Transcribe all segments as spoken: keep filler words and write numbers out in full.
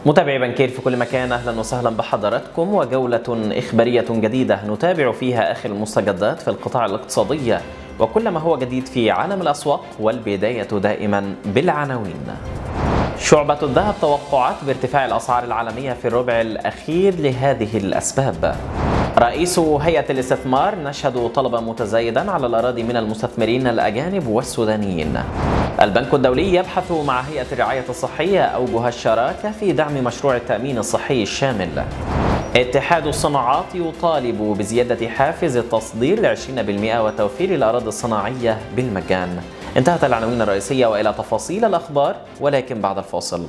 متابعي بنكير في كل مكان، أهلا وسهلا بحضراتكم وجولة إخبارية جديدة نتابع فيها آخر المستجدات في القطاع الاقتصادي وكل ما هو جديد في عالم الأسواق، والبداية دائما بالعناوين. شعبة الذهب توقعات بارتفاع الأسعار العالمية في الربع الأخير لهذه الأسباب. رئيس هيئة الاستثمار نشهد طلبا متزايدا على الأراضي من المستثمرين الأجانب والسودانيين. البنك الدولي يبحث مع هيئة الرعاية الصحية أوجه الشراكة في دعم مشروع التأمين الصحي الشامل. اتحاد الصناعات يطالب بزيادة حافز التصدير ل عشرين بالمئة وتوفير الأراضي الصناعية بالمجان. انتهت العناوين الرئيسية وإلى تفاصيل الأخبار، ولكن بعد الفاصل.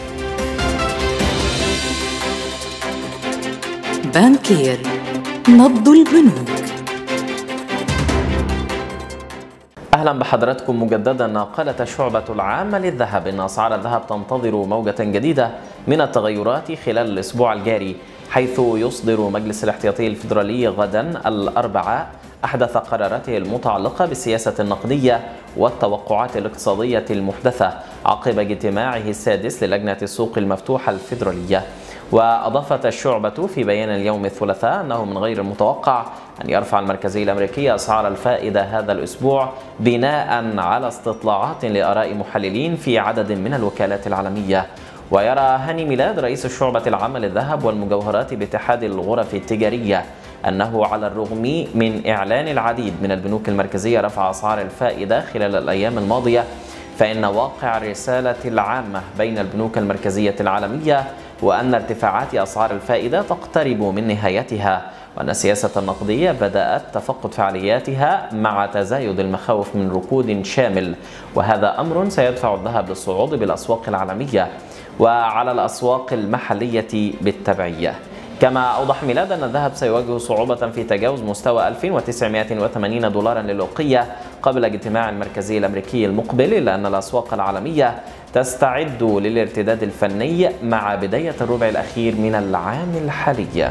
بانكير، نبض البنوك. أهلا بحضراتكم مجددا. قالت الشعبة العامة للذهب إن أسعار الذهب تنتظر موجة جديدة من التغيرات خلال الأسبوع الجاري، حيث يصدر مجلس الاحتياطي الفيدرالي غدا الأربعاء أحدث قراراته المتعلقة بالسياسة النقدية والتوقعات الاقتصادية المحدثة عقب اجتماعه السادس للجنة السوق المفتوحة الفيدرالية. وأضافت الشعبة في بيان اليوم الثلاثاء أنه من غير المتوقع أن يرفع المركزي الأمريكي أسعار الفائدة هذا الأسبوع بناء على استطلاعات لآراء محللين في عدد من الوكالات العالمية. ويرى هاني ميلاد رئيس الشعبة العامة للذهب والمجوهرات باتحاد الغرف التجارية أنه على الرغم من إعلان العديد من البنوك المركزية رفع أسعار الفائدة خلال الأيام الماضية، فإن واقع الرسالة العامة بين البنوك المركزية العالمية وأن ارتفاعات أسعار الفائدة تقترب من نهايتها، وأن السياسة النقدية بدأت تفقد فعالياتها مع تزايد المخاوف من ركود شامل، وهذا أمر سيدفع الذهب للصعود بالأسواق العالمية وعلى الأسواق المحلية بالتبعية. كما أوضح ميلاد أن الذهب سيواجه صعوبة في تجاوز مستوى ألف وتسعمئة وثمانين دولارا للأوقية قبل اجتماع المركزي الأمريكي المقبل، إلا أن الأسواق العالمية تستعد للارتداد الفني مع بداية الربع الأخير من العام الحالي.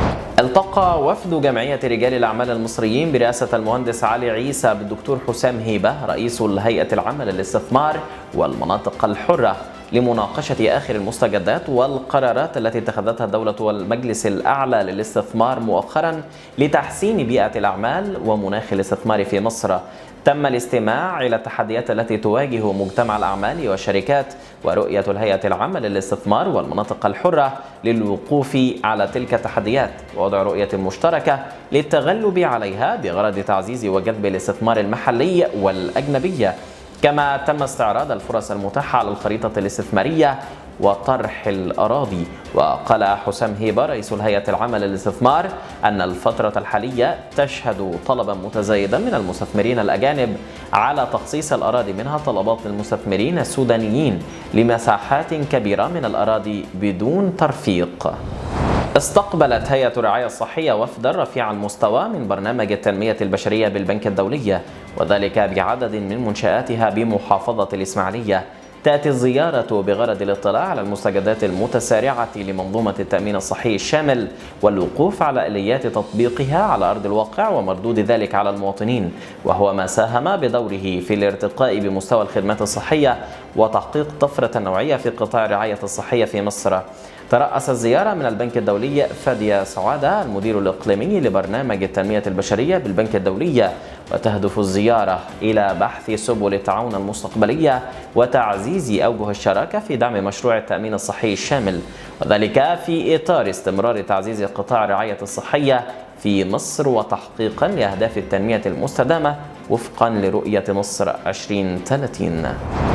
التقى وفد جمعية رجال الأعمال المصريين برئاسة المهندس علي عيسى بالدكتور حسام هيبة رئيس الهيئة العامة للاستثمار والمناطق الحرة لمناقشة آخر المستجدات والقرارات التي اتخذتها الدولة والمجلس الأعلى للاستثمار مؤخرا لتحسين بيئة الأعمال ومناخ الاستثمار في مصر. تم الاستماع إلى التحديات التي تواجه مجتمع الأعمال والشركات ورؤية الهيئة العامة للاستثمار والمناطق الحرة للوقوف على تلك التحديات ووضع رؤية مشتركة للتغلب عليها بغرض تعزيز وجذب الاستثمار المحلي والأجنبي. كما تم استعراض الفرص المتاحة على الخريطة الاستثمارية وطرح الأراضي. وقال حسام هيبة رئيس الهيئة العامة للاستثمار أن الفترة الحالية تشهد طلبا متزايدا من المستثمرين الأجانب على تخصيص الأراضي، منها طلبات للمستثمرين السودانيين لمساحات كبيرة من الأراضي بدون ترفيق. استقبلت هيئة الرعاية الصحية وفدا رفيع المستوى من برنامج التنمية البشرية بالبنك الدولي، وذلك بعدد من منشآتها بمحافظة الإسماعيلية. تأتي الزيارة بغرض الاطلاع على المستجدات المتسارعة لمنظومة التأمين الصحي الشامل والوقوف على آليات تطبيقها على أرض الواقع ومردود ذلك على المواطنين، وهو ما ساهم بدوره في الارتقاء بمستوى الخدمات الصحية وتحقيق طفرة نوعية في قطاع الرعاية الصحية في مصر. ترأس الزيارة من البنك الدولي فادية سعادة المدير الإقليمي لبرنامج التنمية البشرية بالبنك الدولي، وتهدف الزيارة إلى بحث سبل التعاون المستقبلية وتعزيز أوجه الشراكة في دعم مشروع التأمين الصحي الشامل، وذلك في إطار استمرار تعزيز قطاع الرعاية الصحية في مصر وتحقيقا لأهداف التنمية المستدامة وفقا لرؤية مصر عشرين ثلاثين.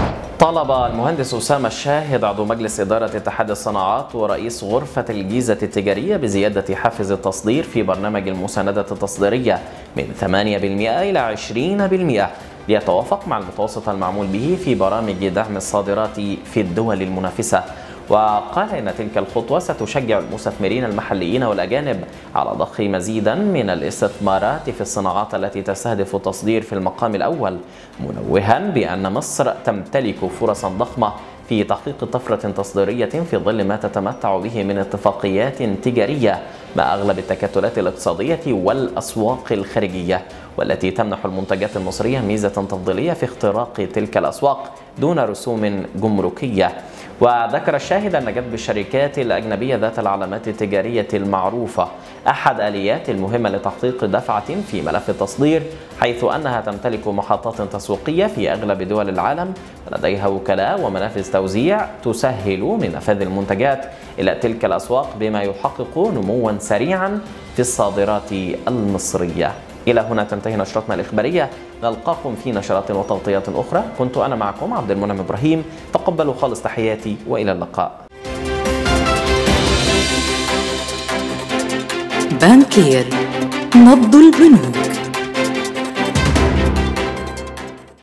طلب المهندس أسامة الشاهد عضو مجلس إدارة اتحاد الصناعات ورئيس غرفة الجيزة التجارية بزيادة حافز التصدير في برنامج المساندة التصديرية من ثمانية بالمئة إلى عشرين بالمئة ليتوافق مع المتوسط المعمول به في برامج دعم الصادرات في الدول المنافسة. وقال إن تلك الخطوة ستشجع المستثمرين المحليين والأجانب على ضخ مزيدا من الاستثمارات في الصناعات التي تستهدف التصدير في المقام الأول، منوها بأن مصر تمتلك فرصا ضخمة في تحقيق طفرة تصديرية في ظل ما تتمتع به من اتفاقيات تجارية مع أغلب التكتلات الاقتصادية والأسواق الخارجية، والتي تمنح المنتجات المصرية ميزة تفضيلية في اختراق تلك الأسواق دون رسوم جمركية. وذكر الشاهد أن جذب الشركات الأجنبية ذات العلامات التجارية المعروفة أحد آليات المهمة لتحقيق دفعة في ملف التصدير، حيث أنها تمتلك محطات تسويقية في أغلب دول العالم ولديها وكلاء ومنافذ توزيع تسهل من نفاذ المنتجات إلى تلك الأسواق، بما يحقق نموا سريعا في الصادرات المصرية. إلى هنا تنتهي نشرتنا الإخبارية، نلقاكم في نشرات وتغطيات أخرى. كنت أنا معكم عبد المنعم إبراهيم، تقبلوا خالص تحياتي وإلى اللقاء. بانكير، نبض البنوك.